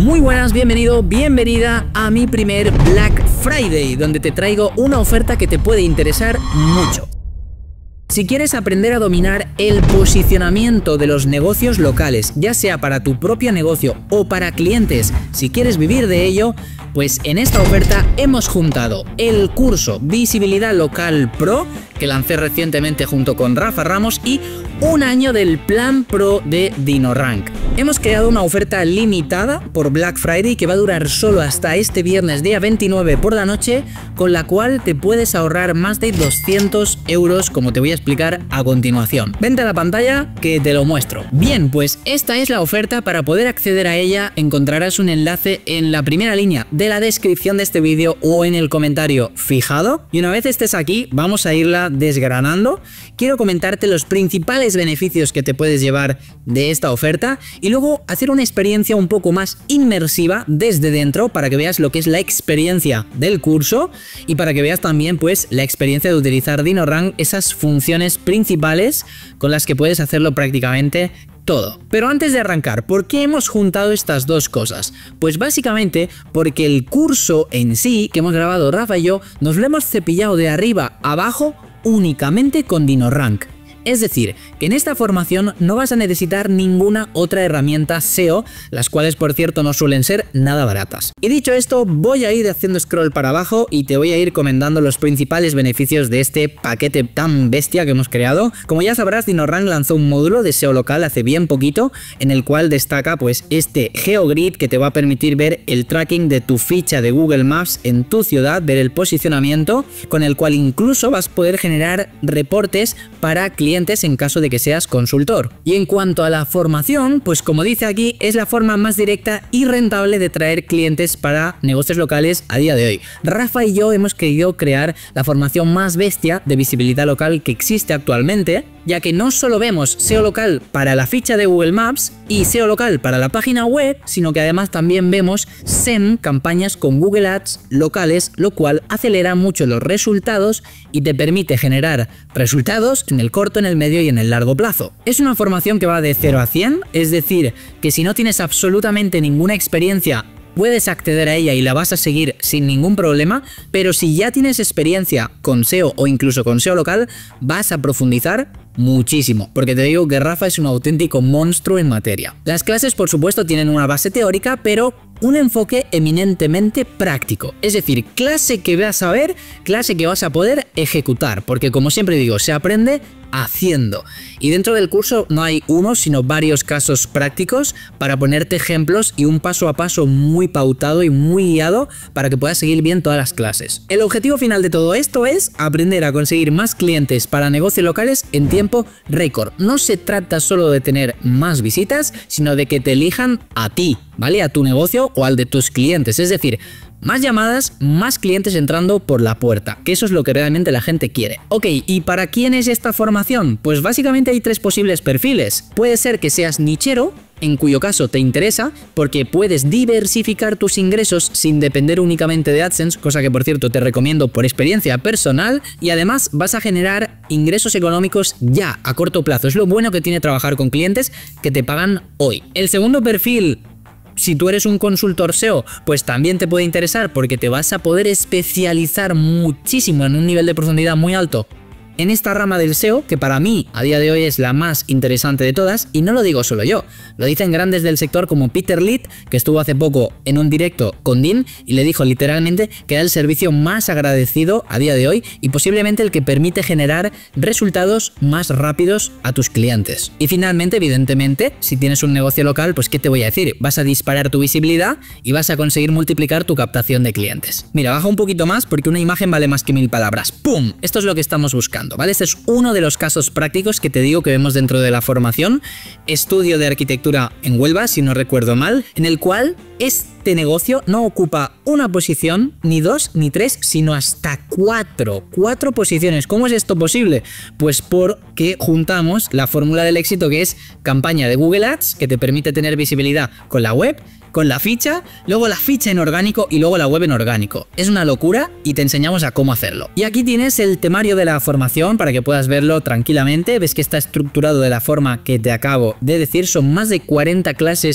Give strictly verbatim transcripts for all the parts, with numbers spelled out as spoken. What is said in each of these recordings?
Muy buenas, bienvenido, bienvenida a mi primer Black Friday, donde te traigo una oferta que te puede interesar mucho. Si quieres aprender a dominar el posicionamiento de los negocios locales, ya sea para tu propio negocio o para clientes, si quieres vivir de ello, pues en esta oferta hemos juntado el curso Visibilidad Local Pro, que lancé recientemente junto con Rafa Ramos, y un año del Plan Pro de DinoRank. Hemos creado una oferta limitada por Black Friday que va a durar solo hasta este viernes día veintinueve por la noche, con la cual te puedes ahorrar más de doscientos euros, como te voy a explicar a continuación. Vente a la pantalla que te lo muestro. Bien, pues esta es la oferta. Para poder acceder a ella encontrarás un enlace en la primera línea de la descripción de este vídeo o en el comentario fijado. Y una vez estés aquí, vamos a irla desgranando. Quiero comentarte los principales beneficios que te puedes llevar de esta oferta y luego hacer una experiencia un poco más inmersiva desde dentro para que veas lo que es la experiencia del curso y para que veas también pues la experiencia de utilizar DinoRank, esas funciones principales con las que puedes hacerlo prácticamente todo. Pero antes de arrancar, ¿por qué hemos juntado estas dos cosas? Pues básicamente porque el curso en sí que hemos grabado Rafa y yo nos lo hemos cepillado de arriba a abajo únicamente con DinoRank. Es decir, que en esta formación no vas a necesitar ninguna otra herramienta S E O, las cuales por cierto no suelen ser nada baratas. Y dicho esto, voy a ir haciendo scroll para abajo y te voy a ir comentando los principales beneficios de este paquete tan bestia que hemos creado. Como ya sabrás, DinoRank lanzó un módulo de S E O local hace bien poquito, en el cual destaca pues este GeoGrid que te va a permitir ver el tracking de tu ficha de Google Maps en tu ciudad, ver el posicionamiento, con el cual incluso vas a poder generar reportes para clientes en caso de que seas consultor. Y en cuanto a la formación, pues como dice aquí, es la forma más directa y rentable de traer clientes para negocios locales a día de hoy. Rafa y yo hemos querido crear la formación más bestia de visibilidad local que existe actualmente, ya que no solo vemos S E O local para la ficha de Google Maps y S E O local para la página web, sino que además también vemos S E M, campañas con Google Ads locales, lo cual acelera mucho los resultados y te permite generar resultados en el corto, en el medio y en el largo plazo. Es una formación que va de cero a cien, es decir, que si no tienes absolutamente ninguna experiencia, puedes acceder a ella y la vas a seguir sin ningún problema, pero si ya tienes experiencia con S E O o incluso con S E O local, vas a profundizar muchísimo, porque te digo que Rafa es un auténtico monstruo en materia. Las clases, por supuesto, tienen una base teórica, pero un enfoque eminentemente práctico. Es decir, clase que vas a ver, clase que vas a poder ejecutar, porque como siempre digo, se aprende haciendo. Y dentro del curso no hay uno, sino varios casos prácticos para ponerte ejemplos y un paso a paso muy pautado y muy guiado para que puedas seguir bien todas las clases. El objetivo final de todo esto es aprender a conseguir más clientes para negocios locales en tiempo récord. No se trata solo de tener más visitas, sino de que te elijan a ti, ¿vale? A tu negocio o al de tus clientes. Es decir, más llamadas, más clientes entrando por la puerta, que eso es lo que realmente la gente quiere. Ok, ¿y para quién es esta formación? Pues básicamente hay tres posibles perfiles. Puede ser que seas nichero, en cuyo caso te interesa porque puedes diversificar tus ingresos sin depender únicamente de AdSense, cosa que por cierto te recomiendo por experiencia personal, y además vas a generar ingresos económicos ya a corto plazo. Es lo bueno que tiene trabajar con clientes que te pagan hoy. El segundo perfil, si tú eres un consultor S E O, pues también te puede interesar porque te vas a poder especializar muchísimo en un nivel de profundidad muy alto en esta rama del S E O, que para mí a día de hoy es la más interesante de todas, y no lo digo solo yo, lo dicen grandes del sector como Peter Litt, que estuvo hace poco en un directo con Dean y le dijo literalmente que era el servicio más agradecido a día de hoy y posiblemente el que permite generar resultados más rápidos a tus clientes. Y finalmente, evidentemente, si tienes un negocio local, pues ¿qué te voy a decir? Vas a disparar tu visibilidad y vas a conseguir multiplicar tu captación de clientes. Mira, baja un poquito más porque una imagen vale más que mil palabras. ¡Pum! Esto es lo que estamos buscando, ¿vale? Este es uno de los casos prácticos que te digo que vemos dentro de la formación. Estudio de arquitectura en Huelva, si no recuerdo mal, en el cual este negocio no ocupa una posición, ni dos, ni tres, sino hasta cuatro. Cuatro posiciones. ¿Cómo es esto posible? Pues porque juntamos la fórmula del éxito, que es campaña de Google Ads, que te permite tener visibilidad con la web, con la ficha, luego la ficha en orgánico y luego la web en orgánico. Es una locura y te enseñamos a cómo hacerlo. Y aquí tienes el temario de la formación para que puedas verlo tranquilamente. Ves que está estructurado de la forma que te acabo de decir. Son más de cuarenta clases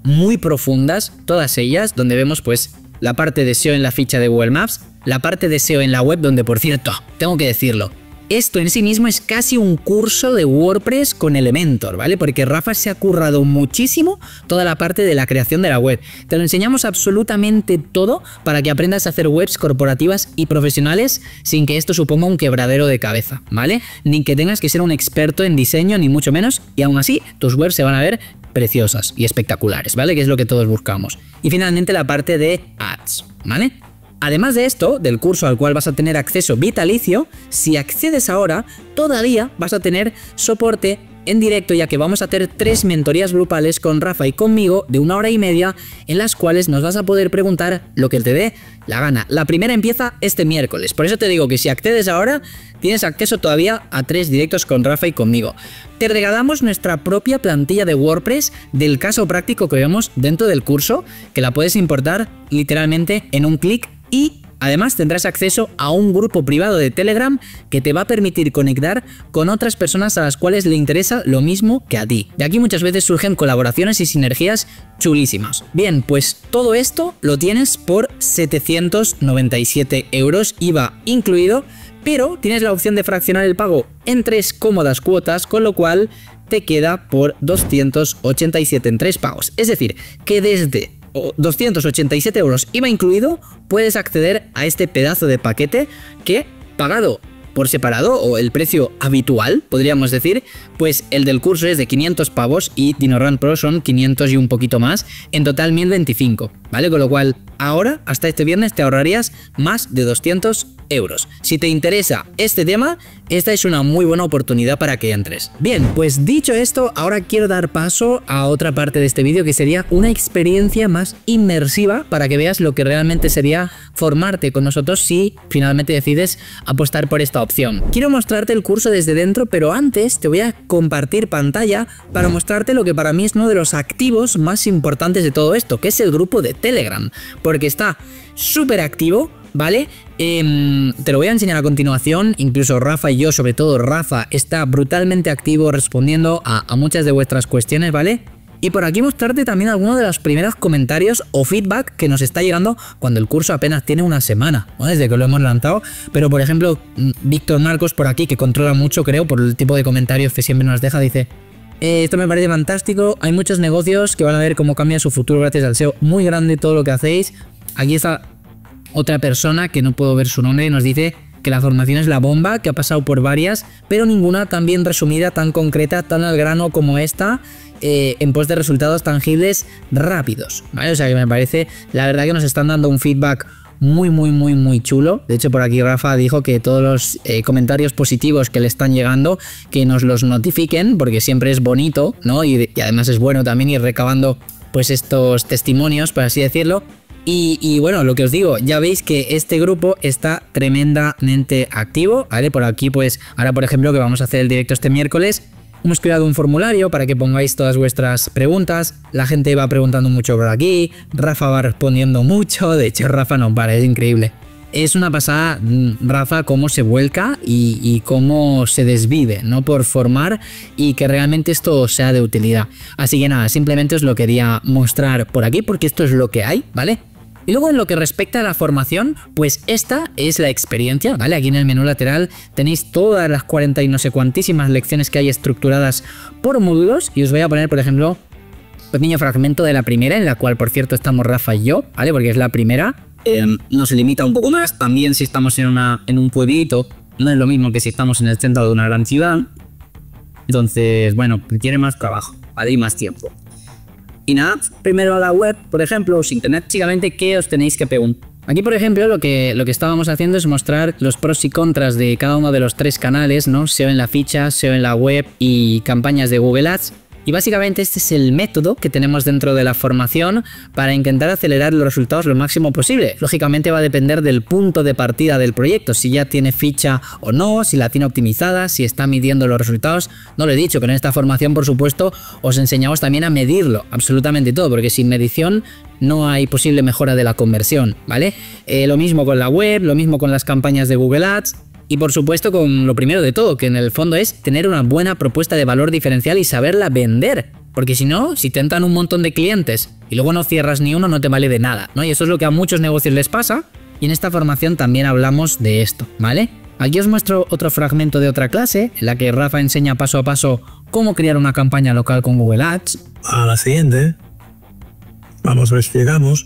muy profundas, todas ellas, donde vemos pues la parte de S E O en la ficha de Google Maps, la parte de S E O en la web, donde por cierto, tengo que decirlo, esto en sí mismo es casi un curso de WordPress con Elementor, ¿vale? Porque Rafa se ha currado muchísimo toda la parte de la creación de la web. Te lo enseñamos absolutamente todo para que aprendas a hacer webs corporativas y profesionales sin que esto suponga un quebradero de cabeza, ¿vale? Ni que tengas que ser un experto en diseño, ni mucho menos, y aún así tus webs se van a ver preciosas y espectaculares, ¿vale? Que es lo que todos buscamos. Y finalmente la parte de ads, ¿vale? Además de esto, del curso al cual vas a tener acceso vitalicio, si accedes ahora, todavía vas a tener soporte en directo, ya que vamos a hacer tres mentorías grupales con Rafa y conmigo de una hora y media, en las cuales nos vas a poder preguntar lo que te dé la gana. La primera empieza este miércoles, por eso te digo que si accedes ahora, tienes acceso todavía a tres directos con Rafa y conmigo. Te regalamos nuestra propia plantilla de WordPress del caso práctico que vemos dentro del curso, que la puedes importar literalmente en un clic. Y además tendrás acceso a un grupo privado de Telegram que te va a permitir conectar con otras personas a las cuales le interesa lo mismo que a ti. De aquí muchas veces surgen colaboraciones y sinergias chulísimas. Bien, pues todo esto lo tienes por setecientos noventa y siete euros, I V A incluido, pero tienes la opción de fraccionar el pago en tres cómodas cuotas, con lo cual te queda por doscientos ochenta y siete en tres pagos. Es decir, que desde doscientos ochenta y siete euros I V A incluido, puedes acceder a este pedazo de paquete que, pagado por separado, o el precio habitual, podríamos decir, pues el del curso es de quinientos pavos y DinoRant Pro son quinientos y un poquito más, en total mil veinticinco, ¿vale? Con lo cual, ahora, hasta este viernes, te ahorrarías más de doscientos euros. Si te interesa este tema, esta es una muy buena oportunidad para que entres. Bien, pues dicho esto, ahora quiero dar paso a otra parte de este vídeo, que sería una experiencia más inmersiva para que veas lo que realmente sería formarte con nosotros si finalmente decides apostar por esta opción. Quiero mostrarte el curso desde dentro, pero antes te voy a compartir pantalla para mostrarte lo que para mí es uno de los activos más importantes de todo esto, que es el grupo de Telegram, porque está súper activo, ¿vale? Eh, te lo voy a enseñar a continuación. Incluso Rafa y yo, sobre todo Rafa, está brutalmente activo respondiendo a, a muchas de vuestras cuestiones, ¿vale? Y por aquí mostrarte también algunos de los primeros comentarios o feedback que nos está llegando cuando el curso apenas tiene una semana, ¿no? Desde que lo hemos lanzado. Pero por ejemplo, Víctor Marcos por aquí, que controla mucho, creo, por el tipo de comentarios que siempre nos deja, dice: Eh, esto me parece fantástico, hay muchos negocios que van a ver cómo cambia su futuro gracias al S E O, muy grande todo lo que hacéis. Aquí está otra persona que no puedo ver su nombre y nos dice que la formación es la bomba, que ha pasado por varias, pero ninguna tan bien resumida, tan concreta, tan al grano como esta, eh, en pos de resultados tangibles rápidos, ¿vale? O sea que me parece, la verdad, que nos están dando un feedback muy muy muy muy chulo. De hecho, por aquí Rafa dijo que todos los eh, comentarios positivos que le están llegando, que nos los notifiquen, porque siempre es bonito, ¿no? Y, y además es bueno también ir recabando pues estos testimonios, por así decirlo. Y, y bueno, lo que os digo, ya veis que este grupo está tremendamente activo, ¿vale? Por aquí pues, ahora por ejemplo que vamos a hacer el directo este miércoles, hemos creado un formulario para que pongáis todas vuestras preguntas. La gente va preguntando mucho por aquí, Rafa va respondiendo mucho, de hecho Rafa no para, es increíble. Es una pasada, Rafa, cómo se vuelca y, y cómo se desvive, ¿no? Por formar y que realmente esto sea de utilidad. Así que nada, simplemente os lo quería mostrar por aquí porque esto es lo que hay, ¿vale? Y luego en lo que respecta a la formación, pues esta es la experiencia, ¿vale? Aquí en el menú lateral tenéis todas las cuarenta y no sé cuantísimas lecciones que hay estructuradas por módulos, y os voy a poner, por ejemplo, un pequeño fragmento de la primera, en la cual, por cierto, estamos Rafa y yo, ¿vale? Porque es la primera. Eh, nos limita un poco más, también si estamos en, una, en un pueblito, no es lo mismo que si estamos en el centro de una gran ciudad. Entonces, bueno, tiene más trabajo, ¿vale? Y más tiempo. Y nada, primero a la web, por ejemplo, sin tener básicamente qué os tenéis que preguntar. Aquí, por ejemplo, lo que, lo que estábamos haciendo es mostrar los pros y contras de cada uno de los tres canales, ¿no? S E O en la ficha, S E O en la web y campañas de Google Ads. Y básicamente este es el método que tenemos dentro de la formación para intentar acelerar los resultados lo máximo posible. Lógicamente va a depender del punto de partida del proyecto, si ya tiene ficha o no, si la tiene optimizada, si está midiendo los resultados. No lo he dicho, pero en esta formación, por supuesto, os enseñamos también a medirlo, absolutamente todo, porque sin medición no hay posible mejora de la conversión, ¿vale? Eh, lo mismo con la web, lo mismo con las campañas de Google Ads. Y por supuesto con lo primero de todo, que en el fondo es tener una buena propuesta de valor diferencial y saberla vender. Porque si no, si te entran un montón de clientes y luego no cierras ni uno, no te vale de nada, ¿no? Y eso es lo que a muchos negocios les pasa. Y en esta formación también hablamos de esto, ¿vale? Aquí os muestro otro fragmento de otra clase, en la que Rafa enseña paso a paso cómo crear una campaña local con Google Ads. A la siguiente. Vamos, lo explicamos.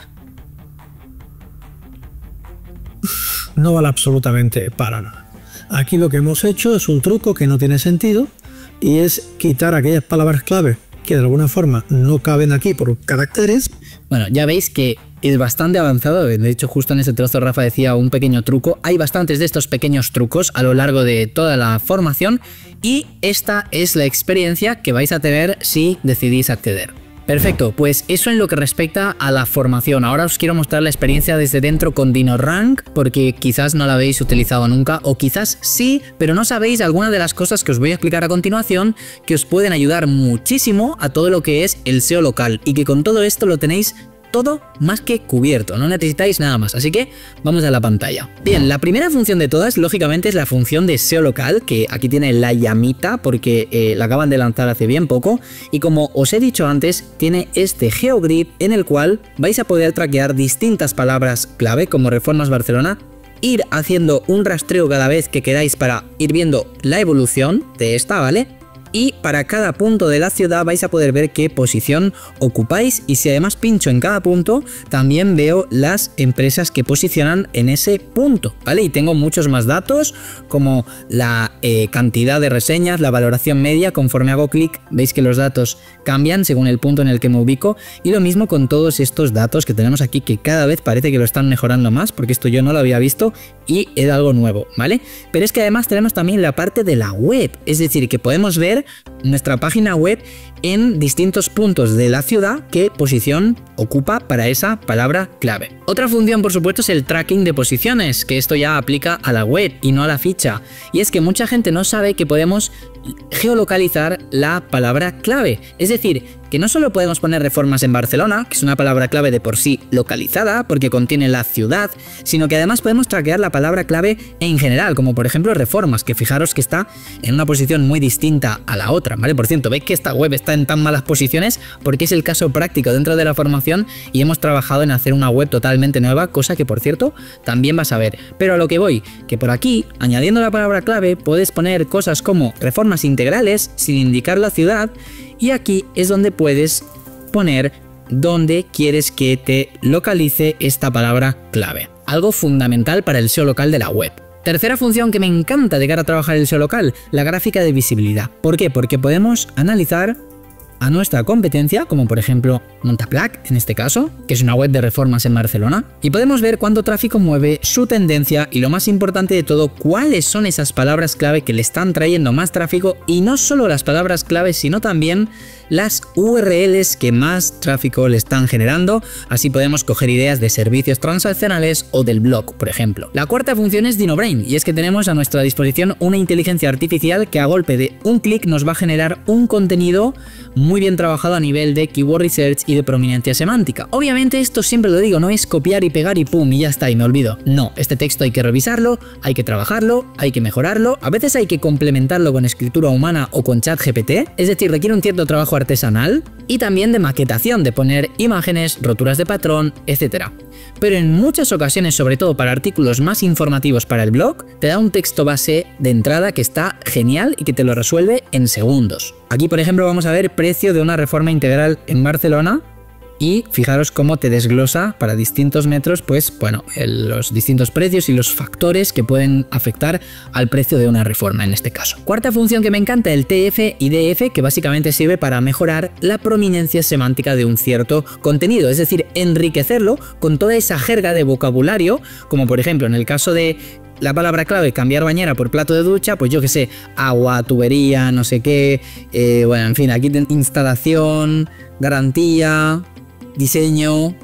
No vale absolutamente para nada. Aquí lo que hemos hecho es un truco que no tiene sentido y es quitar aquellas palabras clave que de alguna forma no caben aquí por caracteres. Bueno, ya veis que es bastante avanzado. De hecho, justo en ese trozo Rafa decía un pequeño truco. Hay bastantes de estos pequeños trucos a lo largo de toda la formación y esta es la experiencia que vais a tener si decidís acceder. Perfecto, pues eso en lo que respecta a la formación. Ahora os quiero mostrar la experiencia desde dentro con DinoRank, porque quizás no la habéis utilizado nunca, o quizás sí, pero no sabéis algunas de las cosas que os voy a explicar a continuación que os pueden ayudar muchísimo a todo lo que es el S E O local, y que con todo esto lo tenéis todo más que cubierto, no necesitáis nada más, así que vamos a la pantalla. Bien, la primera función de todas, lógicamente, es la función de S E O local, que aquí tiene la llamita porque eh, la acaban de lanzar hace bien poco, y como os he dicho antes, tiene este GeoGrid en el cual vais a poder traquear distintas palabras clave como Reformas Barcelona, ir haciendo un rastreo cada vez que queráis para ir viendo la evolución de esta, ¿vale? Y para cada punto de la ciudad vais a poder ver qué posición ocupáis, y si además pincho en cada punto también veo las empresas que posicionan en ese punto, ¿vale? Y tengo muchos más datos como la eh, cantidad de reseñas, la valoración media. Conforme hago clic veis que los datos cambian según el punto en el que me ubico, y lo mismo con todos estos datos que tenemos aquí, que cada vez parece que lo están mejorando más, porque esto yo no lo había visto y era algo nuevo, ¿vale? Pero es que además tenemos también la parte de la web, es decir, que podemos ver nuestra página web en distintos puntos de la ciudad, qué posición ocupa para esa palabra clave. Otra función, por supuesto, es el tracking de posiciones, que esto ya aplica a la web y no a la ficha. Y es que mucha gente no sabe que podemos geolocalizar la palabra clave. Es decir, que no solo podemos poner Reformas en Barcelona, que es una palabra clave de por sí localizada porque contiene la ciudad, sino que además podemos traquear la palabra clave en general, como por ejemplo Reformas, que fijaros que está en una posición muy distinta a la otra, ¿vale? Por cierto, veis que esta web está en tan malas posiciones porque es el caso práctico dentro de la formación y hemos trabajado en hacer una web totalmente nueva, cosa que por cierto también vas a ver. Pero a lo que voy, que por aquí, añadiendo la palabra clave, puedes poner cosas como Reformas integrales sin indicar la ciudad, y aquí es donde puedes poner dónde quieres que te localice esta palabra clave. Algo fundamental para el S E O local de la web. Tercera función que me encanta de cara a trabajar el S E O local, la gráfica de visibilidad. ¿Por qué? Porque podemos analizar a nuestra competencia, como por ejemplo Montaplac en este caso, que es una web de reformas en Barcelona, y podemos ver cuánto tráfico mueve, su tendencia y, lo más importante de todo, cuáles son esas palabras clave que le están trayendo más tráfico, y no solo las palabras clave, sino también las U R Ls que más tráfico le están generando. Así podemos coger ideas de servicios transaccionales o del blog, por ejemplo. La cuarta función es DinoBrain, y es que tenemos a nuestra disposición una inteligencia artificial que a golpe de un clic nos va a generar un contenido muy bien trabajado a nivel de keyword research y de prominencia semántica. Obviamente esto, siempre lo digo, no es copiar y pegar y pum, y ya está, y me olvido. No, este texto hay que revisarlo, hay que trabajarlo, hay que mejorarlo, a veces hay que complementarlo con escritura humana o con ChatGPT, es decir, requiere un cierto trabajo artesanal y también de maquetación, de poner imágenes, roturas de patrón, etcétera. Pero en muchas ocasiones, sobre todo para artículos más informativos para el blog, te da un texto base de entrada que está genial y que te lo resuelve en segundos. Aquí, por ejemplo, vamos a ver precio de una reforma integral en Barcelona, y fijaros cómo te desglosa para distintos metros, pues bueno, el, los distintos precios y los factores que pueden afectar al precio de una reforma en este caso. Cuarta función que me encanta, el T F y D F, que básicamente sirve para mejorar la prominencia semántica de un cierto contenido, es decir, enriquecerlo con toda esa jerga de vocabulario, como por ejemplo en el caso de la palabra clave, cambiar bañera por plato de ducha, pues yo que sé, agua, tubería, no sé qué, eh, bueno, en fin, aquí instalación, garantía, diseño,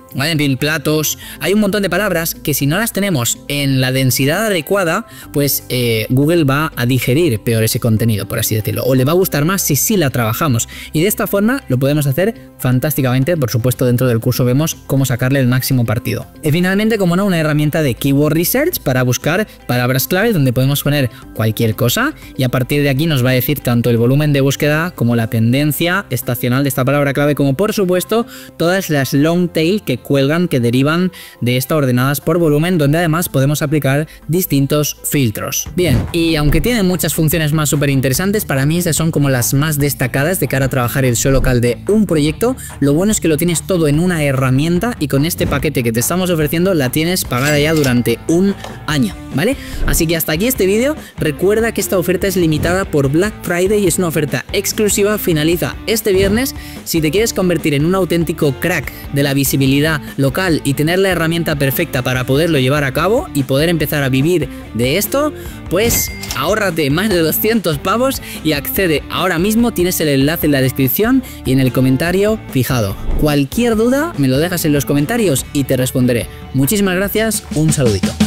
¿vale? Mil platos. Hay un montón de palabras que si no las tenemos en la densidad adecuada, pues eh, Google va a digerir peor ese contenido, por así decirlo, o le va a gustar más si sí la trabajamos. Y de esta forma lo podemos hacer fantásticamente. Por supuesto, dentro del curso vemos cómo sacarle el máximo partido. Y finalmente, como no, una herramienta de Keyword Research para buscar palabras clave donde podemos poner cualquier cosa y a partir de aquí nos va a decir tanto el volumen de búsqueda como la tendencia estacional de esta palabra clave, como por supuesto todas las long tail que cuelgan, que derivan de esta ordenadas por volumen, donde además podemos aplicar distintos filtros. Bien, y aunque tiene muchas funciones más súper interesantes, para mí esas son como las más destacadas de cara a trabajar el S E O local de un proyecto. Lo bueno es que lo tienes todo en una herramienta y con este paquete que te estamos ofreciendo la tienes pagada ya durante un año, ¿vale? Así que hasta aquí este vídeo. Recuerda que esta oferta es limitada por Black Friday y es una oferta exclusiva, finaliza este viernes. Si te quieres convertir en un auténtico crack de la visibilidad local y tener la herramienta perfecta para poderlo llevar a cabo y poder empezar a vivir de esto, pues ahórrate más de doscientos pavos y accede ahora mismo. Tienes el enlace en la descripción y en el comentario fijado. Cualquier duda me lo dejas en los comentarios y te responderé. Muchísimas gracias, un saludito.